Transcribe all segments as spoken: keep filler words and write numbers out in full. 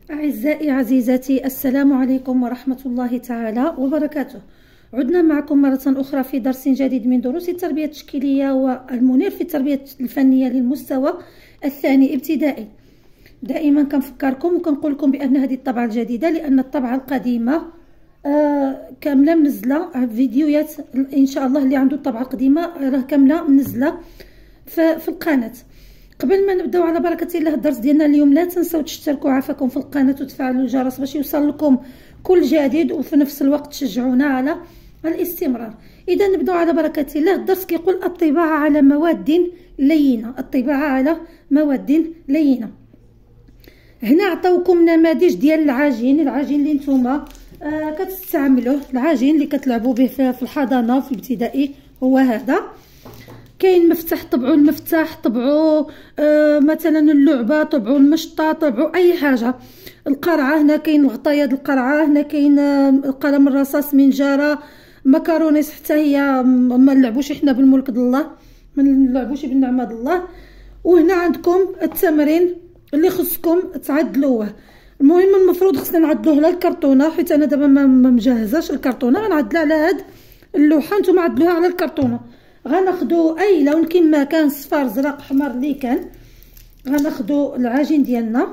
أعزائي عزيزاتي، السلام عليكم ورحمة الله تعالى وبركاته. عدنا معكم مرة أخرى في درس جديد من دروس التربية التشكيلية والمنير في التربية الفنية للمستوى الثاني ابتدائي. دائما كنفكركم وكنقول لكم بأن هذه الطبعة الجديدة، لأن الطبعة القديمة آه كاملة منزلة فيديوهات إن شاء الله. اللي عنده الطبعة القديمة راه كاملة منزلة في القناة. قبل ما نبداو على بركه الله الدرس ديالنا اليوم، لا تنسوا تشتركوا عافاكم في القناه وتفعلوا الجرس باش يوصل لكم كل جديد، وفي نفس الوقت تشجعونا على الاستمرار. اذا نبداو على بركه الله. الدرس كيقول الطباعه على مواد لينه. الطباعه على مواد لينه. هنا عطاوكم نماذج ديال العجين العجين اللي نتوما آه كتستعملوه. العجين اللي كتلعبوا به في الحضانه في الابتدائي هو هذا. كاين مفتاح، طبعوا المفتاح، طبعوا آه مثلا اللعبه، طبعوا المشطه، طبعوا اي حاجه. القرعه، هنا كاين الغطايه ديال القرعه، هنا كاين آه قلم الرصاص، منجاره، مكرونيس، حتى هي ما نلعبوش حنا بالملك د الله، ما نلعبوش بالنعمه د الله. وهنا عندكم التمرين اللي خصكم تعدلوه. المهم المفروض خصنا نعدلوه على الكرتونه، حيت انا دابا ما مجهزاش الكرتونه، غنعدلها على هاد اللوحه، نتوما عدلوها على الكرتونه. غناخدو اي لون كما كان، صفار، زرق، احمر، اللي كان. غناخدو العجين ديالنا،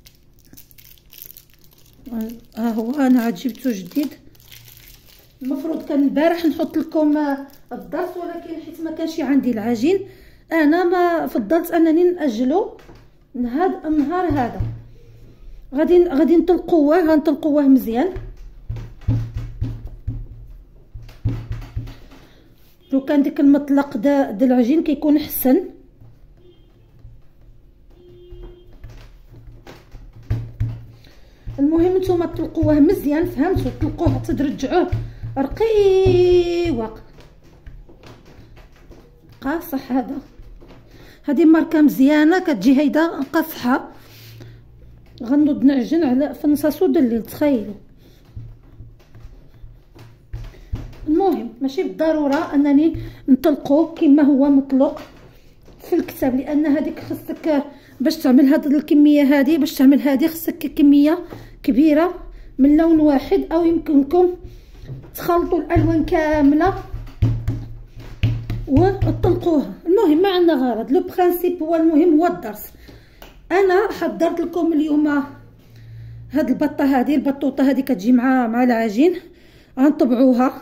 ها هو انا عاد جبتو جديد. المفروض كان البارح نحط لكم الدرس، ولكن حيت ما كانش عندي العجين انا ما فضلت انني ناجلو لهذا النهار هذا. غادي غادي نطلقوه غنطلقوه مزيان. لو كان ديك المطلق دا, دا العجين كيكون احسن. المهم نتوما تطلقوه مزيان، فهمتوا؟ تطلقوه حتى ترجعوه رقيق. بقى صح هذا. هذه ماركه مزيانه كتجي هيدا قفحه. غنوض نعجن على في نصاصو د الليل، تخيلوا. المهم ماشي بالضروره انني نطلقوه كما هو مطلق في الكتاب، لان هذيك خصك باش تعمل هاد الكميه هذه، باش تعمل هذه خصك كميه كبيره من لون واحد، او يمكنكم تخلطوا الالوان كامله وتطلقوها. المهم ما عندنا غرض، لو برينسيپ هو المهم، هو الدرس. انا حضرت لكم اليوم هاد البطه هذه، البطوطه هذه كتجي مع مع العجين. غنطبعوها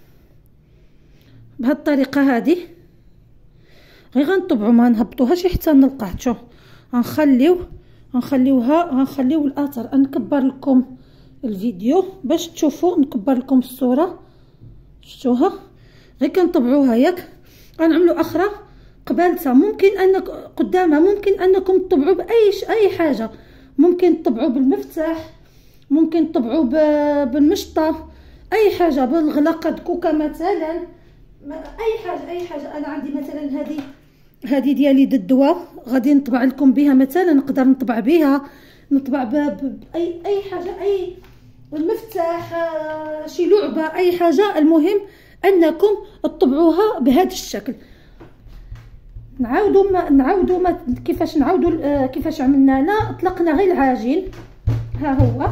بهاد الطريقه هذه، غير غنطبعوا، ما نهبطوهاش حتى نلقاحتو. غنخليو غنخليوها غنخليو الاثر. نكبر لكم الفيديو باش تشوفوا، نكبر لكم الصوره، شفتوها؟ غير كنطبعوها ياك. غنعملوا اخرى قبالتها، ممكن انك قدامها ممكن انكم تطبعوا باي اي حاجه. ممكن تطبعوا بالمفتاح، ممكن تطبعوا بالمشطه، اي حاجه، بالغلاقه كوكا مثلا، اي حاجه اي حاجه. انا عندي مثلا هذه هذه ديالي د الدواء، غادي نطبع لكم بها مثلا، نقدر نطبع بها، نطبع باي اي حاجه، اي المفتاح، شي لعبه، اي حاجه. المهم انكم تطبعوها بهذا الشكل. نعاودوا ما نعاودوا ما كيفاش نعاودوا كيفاش عملنا. لا طلقنا غير العجين، ها هو،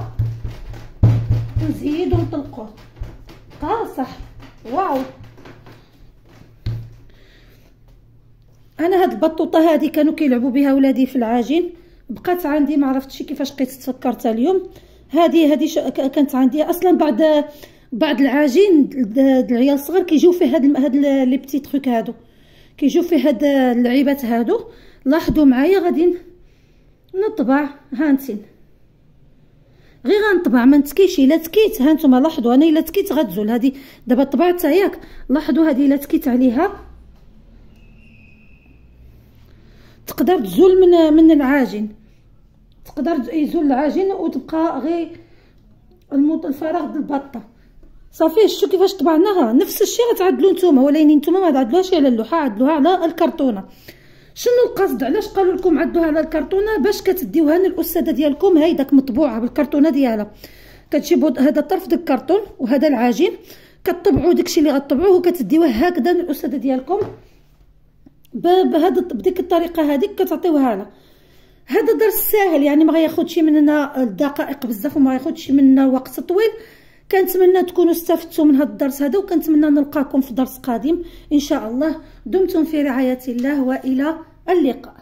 نزيدو نطلقوه. اه صح، واو. انا هاد البطوطه هذه كانوا كيلعبوا بها ولادي في العجين، بقات عندي، ما عرفتش كيفاش بقيت تفكرت اليوم. هذه هذه كانت عندي اصلا بعد بعد العجين. العيال الصغار كيجيو فيه هاد هاد لي بتي تروك هادو، كيجيو فيه هاد اللعيبات هادو. لاحظوا معايا، غادي نطبع. هانتين غير غنطبع، ما نتكيش. الا تكيت، ها نتوما لاحظوا، انا الا تكيت غتزول هذه. دابا طبعتها ياك، لاحظوا هذه الا تكيت عليها تقدر تزول من من العجين، تقدر يزول العجين وتبقى غير الفراغ د البطه. صافي شفتوا كيفاش طبعناها؟ نفس الشيء غتعدلوا نتوما، ولكن نتوما ما تعدلوهاش على اللوحه، عدلوها على الكرتونه. شنو القصد؟ علاش قالوا لكم عدوها على الكرتونه؟ باش كتديوها للاستاذه ديالكم، هاي داك مطبوعه بالكرتونه ديالها. كتجيبوا هذا الطرف ديال الكرتون وهذا العجين، كتطبعوا داكشي اللي غتطبعوه وكتديوه هكذا للاستاذه ديالكم بهذا بديك الطريقه هذيك، كتعطيوها لها. هذا درس ساهل، يعني ما غياخدش مننا الدقائق بزاف وما غياخدش مننا وقت طويل. كنتمنى تكونوا استفدتوا من هذا الدرس هذا، وكنتمنى نلقاكم في درس قادم ان شاء الله. دمتم في رعاية الله والى اللقاء.